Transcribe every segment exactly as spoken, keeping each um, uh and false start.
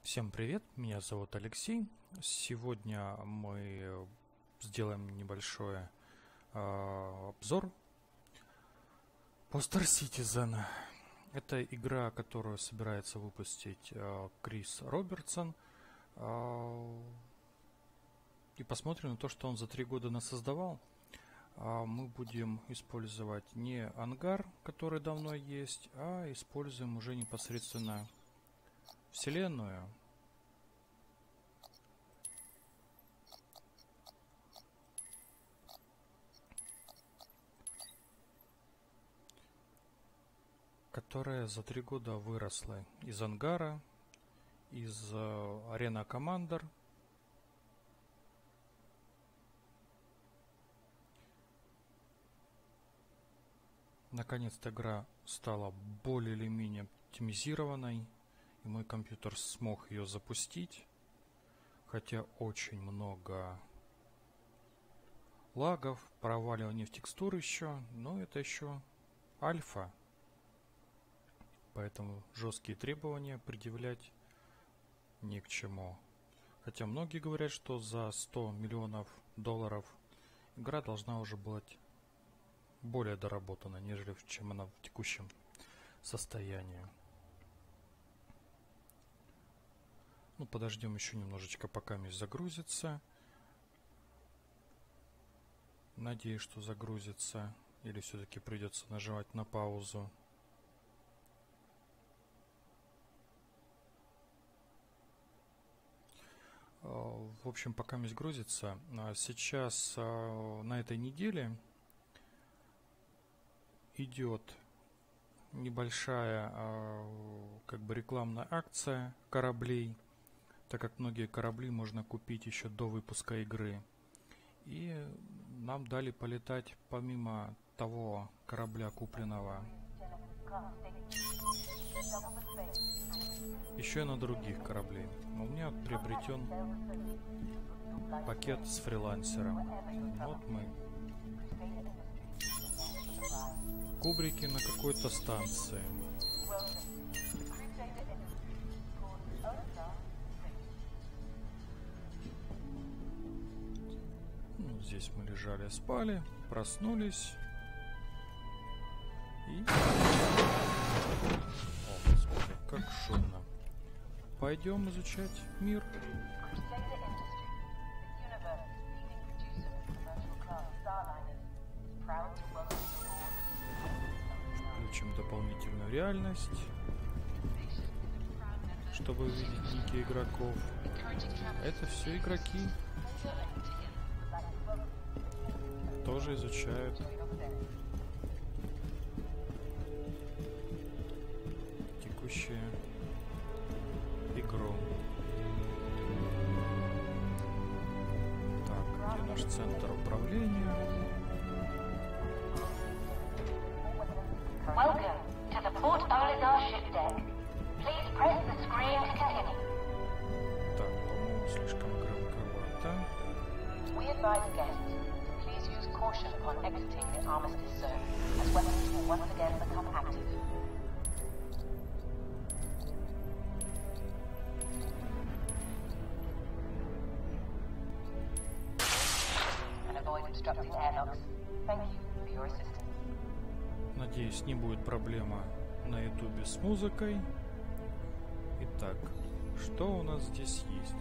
Всем привет, меня зовут Алексей. Сегодня мы сделаем небольшой э, обзор по Star Citizen. Это игра, которую собирается выпустить э, Крис Робертсон. Э, и посмотрим на то, что он за три года насоздавал. Э, мы будем использовать не ангар, который давно есть, а используем уже непосредственно вселенную. Которая за три года выросла из ангара, из Arena Commander. Наконец-то игра стала более или менее оптимизированной, и мой компьютер смог ее запустить, хотя очень много лагов, проваливаний в текстуры еще, но это еще альфа. Поэтому жесткие требования предъявлять ни к чему. Хотя многие говорят, что за сто миллионов долларов игра должна уже быть более доработана, нежели чем она в текущем состоянии. Ну, подождем еще немножечко, пока месть загрузится. Надеюсь, что загрузится. Или все-таки придется нажимать на паузу. В общем, пока месть грузится. Сейчас на этой неделе идет небольшая как бы рекламная акция кораблей, так как многие корабли можно купить еще до выпуска игры. И нам дали полетать помимо того корабля купленного еще и на других кораблей. У меня приобретен пакет с фрилансером. Вот мы. Кубрики на какой-то станции. Ну, здесь мы лежали, спали, проснулись. И... О, господи, как шумно. Пойдем изучать мир. Включим дополнительную реальность, чтобы увидеть ники игроков. Это все игроки. Тоже изучают текущую игру. Так, где наш центр управления? Welcome to the Port Olisar ship deck. Please press the screen to continue. Так, по-моему, слишком громковато. We advise guests to please use caution upon exiting the armistice zone, as weapons will once again become active. And avoid obstructing airlocks. Thank you for your assistance. Надеюсь, не будет проблема на ютубе с музыкой. Итак, что у нас здесь есть?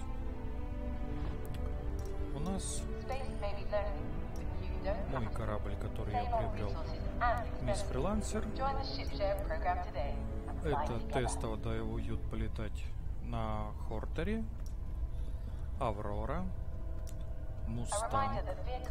У нас мой корабль, который я приобрел, мисс Фрилансер. Это тестово дают полетать на Хортере, Аврора, Мустанг.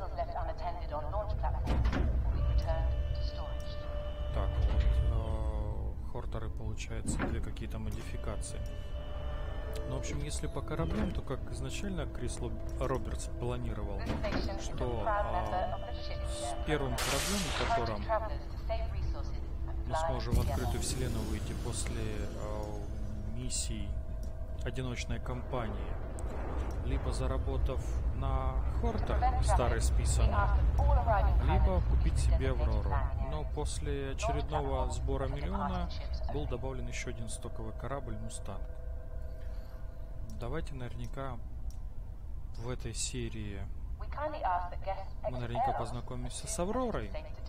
Так, вот, э, Хортеры, получается, две какие-то модификации. Ну, в общем, если по кораблям, то как изначально Крис Робертс планировал, что э, с первым кораблем, на котором мы сможем в открытую вселенную выйти после э, миссий одиночной кампании, либо заработав на Хортер старый списанный, либо купить себе Аврору. Но после очередного сбора миллиона был добавлен еще один стоковый корабль Мустанг. давайте наверняка в этой серии мы наверняка познакомимся с Авророй,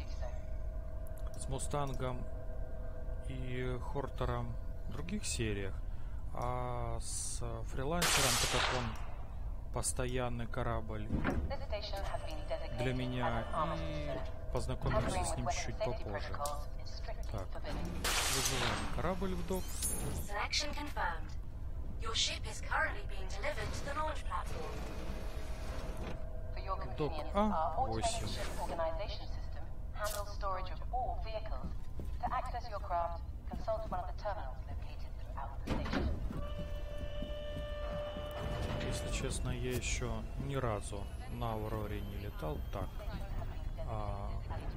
с Мустангом и Хортором в других сериях. А с фрилансером, так как он постоянный корабль для меня, и познакомимся с ним чуть попозже. Так, вызываем корабль в док. Док А восемь. Если честно, я еще ни разу на Авроре не летал так. А,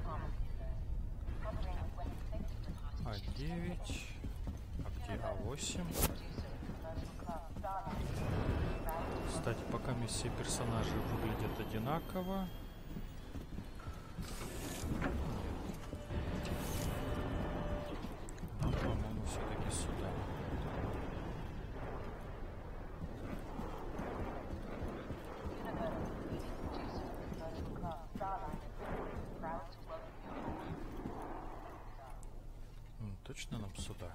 А9. А где А восемь? Кстати, пока все персонажи выглядят одинаково. Но, по-моему, все-таки сюда. М, точно нам сюда.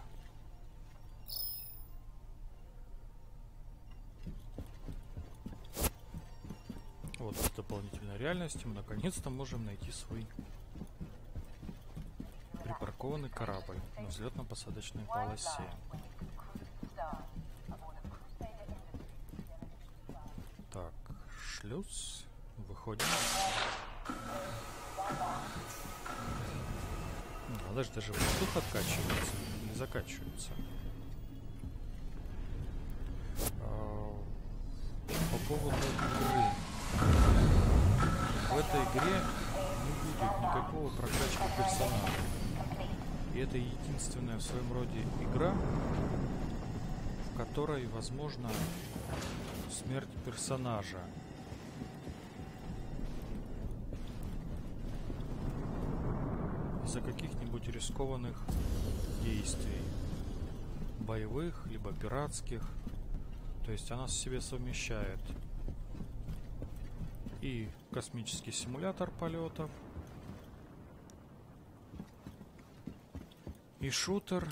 Вот в дополнительной реальности мы наконец-то можем найти свой припаркованный корабль на взлетно-посадочной полосе. Так, шлюз. Выходим. Надо же, даже воздух откачивается или закачивается. По поводу игры. В этой игре не будет никакого прокачки персонажа. И это единственная в своем роде игра, в которой возможна смерть персонажа. Из-за каких-нибудь рискованных действий. Боевых, либо пиратских. То есть она в себе совмещает и космический симулятор полетов, и шутер,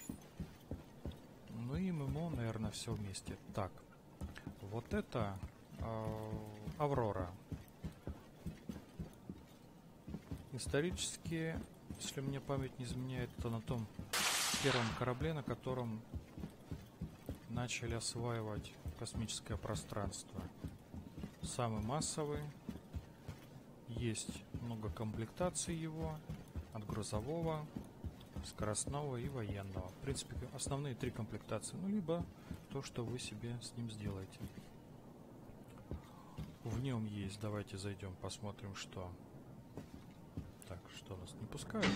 ну и ММО, наверное, все вместе. Так, вот это э, Аврора. Исторически, если мне память не изменяет, то на том первом корабле, на котором начали осваивать космическое пространство. Самый массовый. Есть много комплектаций его. От грузового, скоростного и военного. В принципе, основные три комплектации. Ну, либо то, что вы себе с ним сделаете. В нем есть. Давайте зайдем, посмотрим, что. Так, что нас не пускают.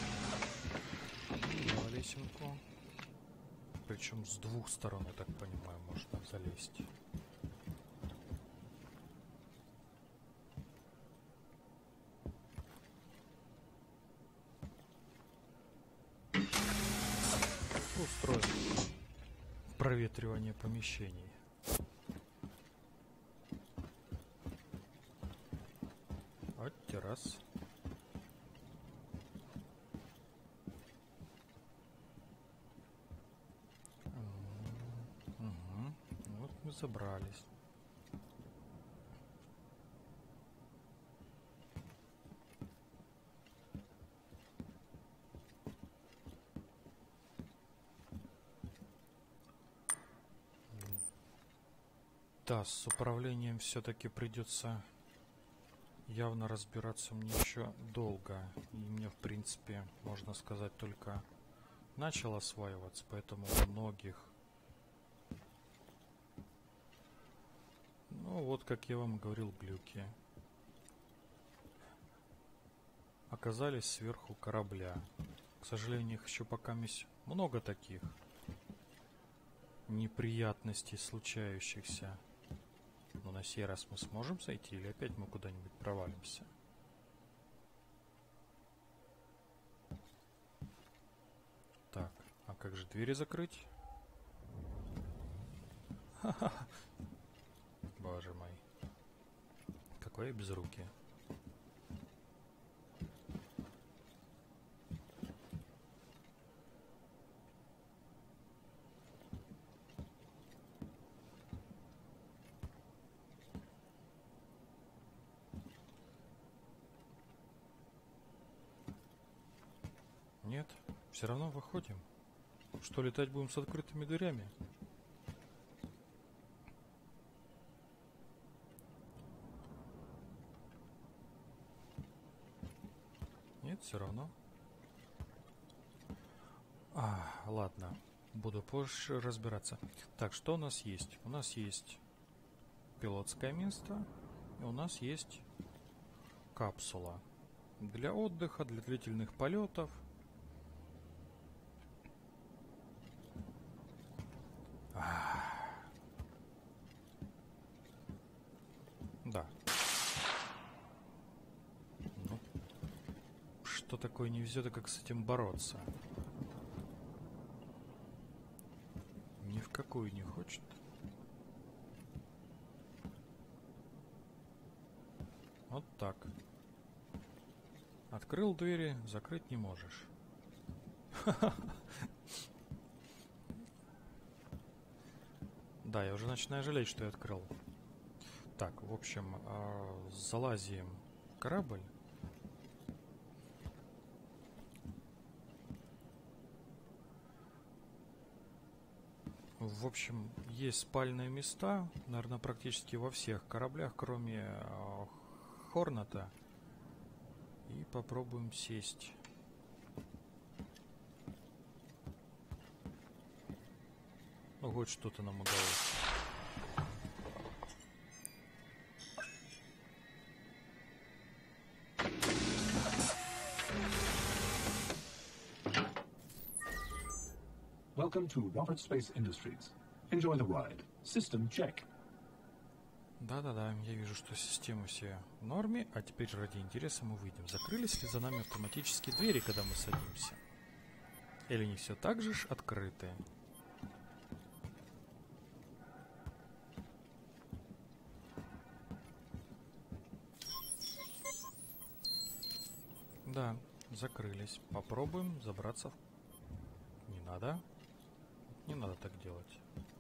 На лесенку. Причем с двух сторон, я так понимаю, можно залезть. Устроим проветривание помещений. Вот террас. Забрались. Да, с управлением все-таки придется явно разбираться мне еще долго. И мне, в принципе, можно сказать, только начал осваиваться, поэтому у многих. Ну, вот, как я вам говорил, глюки оказались сверху корабля. К сожалению, их еще пока много таких неприятностей случающихся. Но на сей раз мы сможем зайти или опять мы куда-нибудь провалимся? Так, а как же двери закрыть? Боже мой. Какое безрукие. Нет, все равно выходим. Что, летать будем с открытыми дверями? Нет, все равно. А, ладно. Буду позже разбираться. Так, что у нас есть? У нас есть пилотское место. И у нас есть капсула. Для отдыха, для длительных полетов. Да. Ну, что такое не везет, и как с этим бороться? Ни в какую не хочет. Вот так. Открыл двери, закрыть не можешь. Да, я уже начинаю жалеть, что я открыл. Так, в общем, э, залазим в корабль. В общем, есть спальные места, наверное, практически во всех кораблях, кроме э, Хорната. И попробуем сесть. Ну, хоть что-то нам удалось. Welcome to Robert Space Industries. Enjoy the ride. System check. Да-да-да, я вижу, что системы все в норме, а теперь ради интереса мы выйдем. Закрылись ли за нами автоматические двери, когда мы садимся? Или не все так же ж открыты? Да, закрылись. Попробуем забраться в... Не надо. Не надо так делать.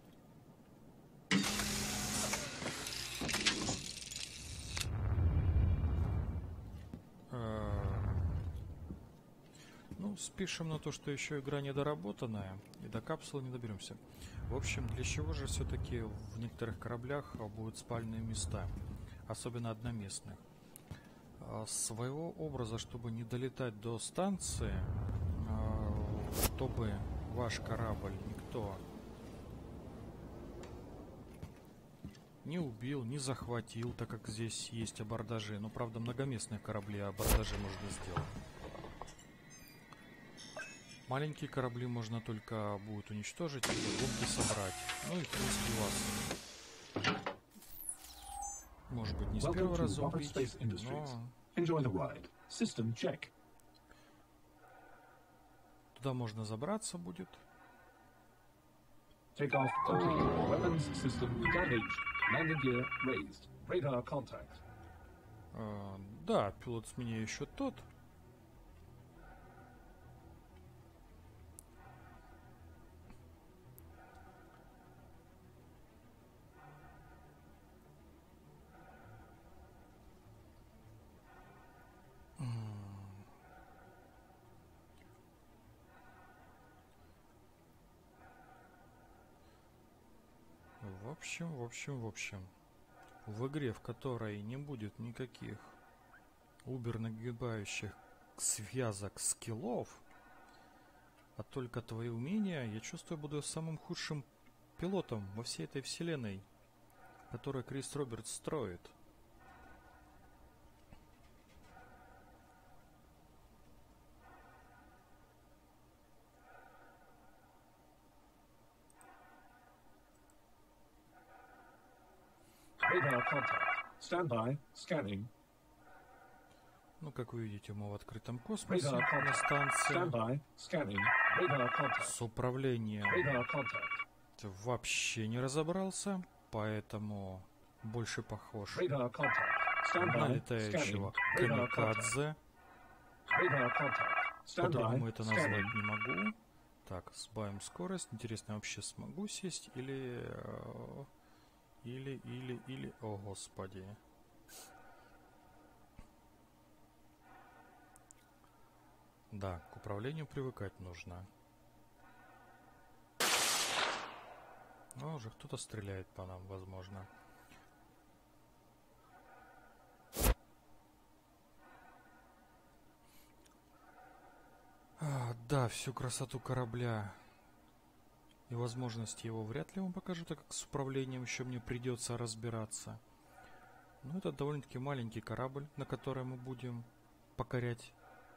Ну, спишем на то, что еще игра недоработанная, и до капсулы не доберемся. В общем, для чего же все-таки в некоторых кораблях будут спальные места, особенно одноместных? Своего образа, чтобы не долетать до станции, чтобы ваш корабль никто не убил, не захватил, так как здесь есть абордажи. Но, правда, многоместные корабли абордажи можно сделать. Маленькие корабли можно только будет уничтожить или лодки собрать. Ну и, в принципе, вас, может быть, не с первого раза убить, но... Туда можно забраться будет. Takeoff complete. Weapons system engaged. Landing gear raised. Radar contact. А, да, пилот с меня еще тот. В общем, в общем, в общем, в игре, в которой не будет никаких убер-нагибающих связок скиллов, а только твои умения, я чувствую, буду самым худшим пилотом во всей этой вселенной, которую Крис Робертс строит. Radar contact. Stand by. Scanning. Ну, как вы видите, мы в открытом космосе Radar на contact. станции Stand by. Scanning. Radar contact. с управлением Radar contact. вообще не разобрался, поэтому больше похож Radar contact. Stand на by. летающего Scanning. Radar contact. камикадзе. Radar contact. Stand По-другому by. это назвать Scanning. не могу. Так, сбавим скорость. Интересно, я вообще смогу сесть или... э, Или, или, или... О, господи. Да, к управлению привыкать нужно. Ну, уже кто-то стреляет по нам, возможно. А, да, всю красоту корабля и возможности его вряд ли вам покажу, так как с управлением еще мне придется разбираться. Но это довольно-таки маленький корабль, на котором мы будем покорять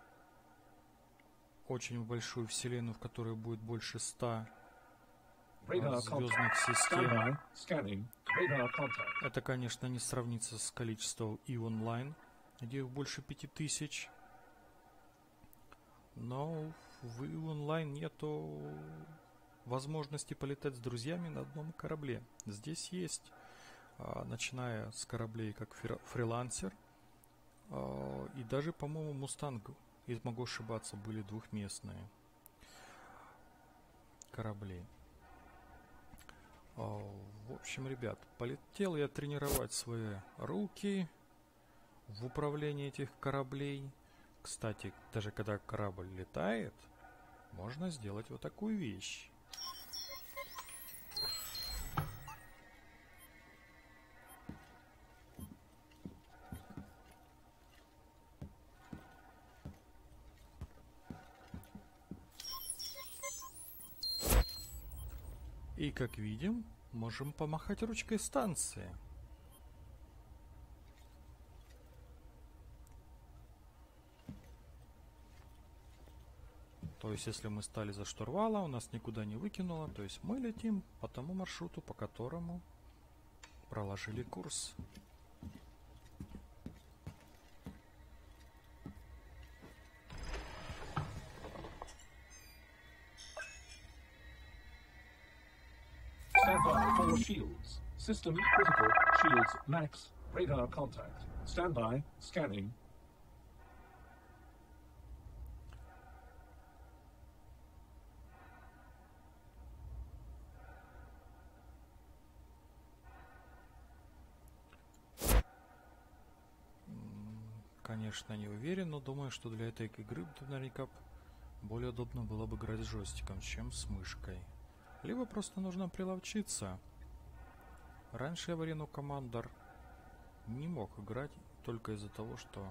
очень большую вселенную, в которой будет больше ста Radar звездных contact. Stand систем. by. Scanning. Radar contact. Это, конечно, не сравнится с количеством и онлайн, где их больше пяти тысяч. Но в и онлайн нету возможности полетать с друзьями на одном корабле. Здесь есть, а, начиная с кораблей как фри- фрилансер, а, и даже, по-моему, Мустанг, если могу ошибаться, были двухместные корабли. А, в общем, ребят, полетел я тренировать свои руки в управлении этих кораблей. Кстати, даже когда корабль летает, можно сделать вот такую вещь. И, как видим, можем помахать ручкой станции. То есть, если мы стали за штурвала, у нас никуда не выкинуло. То есть, мы летим по тому маршруту, по которому проложили курс. Stand by for shields. System critical. Shields max. Radar contact. Stand by. Scanning. Конечно, не уверен, но думаю, что для этой игры наверняка более удобно было бы играть с джойстиком, чем с мышкой. Либо просто нужно приловчиться. Раньше я в Арену Командор не мог играть только из-за того, что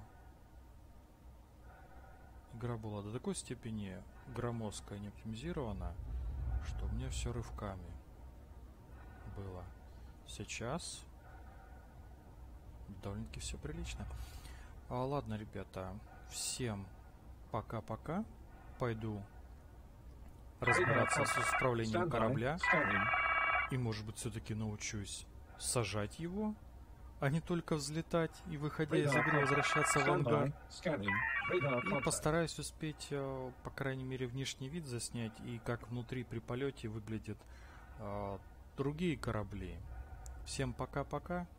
игра была до такой степени громоздкая и не оптимизирована, что у меня все рывками было. Сейчас довольно-таки все прилично. А, ладно, ребята, всем пока-пока. Пойду разбираться с управлением Stand by. корабля. Scanning. И, может быть, все-таки научусь сажать его, а не только взлетать и, выходя из игры, возвращаться в Stand ангар. by. Scanning. Radar И contact. постараюсь успеть, э, по крайней мере, внешний вид заснять и как внутри при полете выглядят э, другие корабли. Всем пока-пока.